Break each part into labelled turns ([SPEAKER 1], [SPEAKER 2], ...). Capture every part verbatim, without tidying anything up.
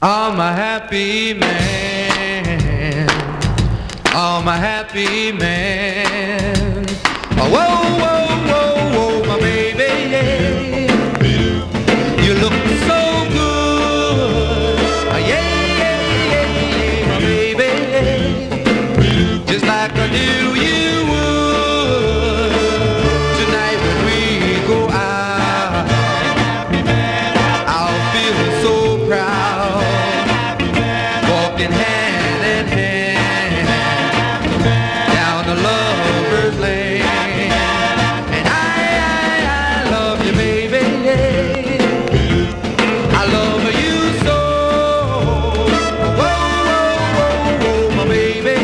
[SPEAKER 1] I'm a happy man. I'm a happy man. Oh, whoa, whoa, whoa, whoa, my baby, yeah. You look so good. Oh, yeah, yeah, yeah, yeah, my baby. Just like I knew you would. Tonight when we go out, I'll feel so proud. Walking hand in hand down the lover's lane. And I, I, I love you, baby. I love you so. Whoa, whoa, whoa, whoa, my baby.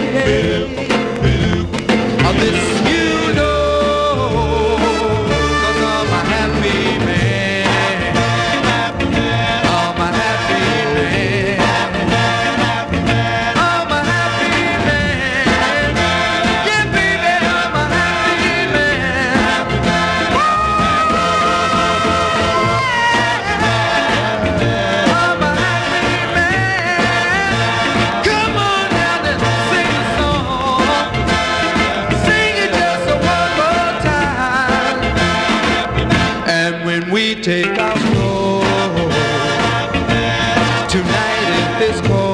[SPEAKER 1] Of this you know, 'cause I'm a happy man. I'm a happy man. I'm a happy man. Yeah, baby, I'm a happy man. I'm a happy man. Come on down and sing a song. Sing it just one more time. And when we take our stroll tonight, if it's cold.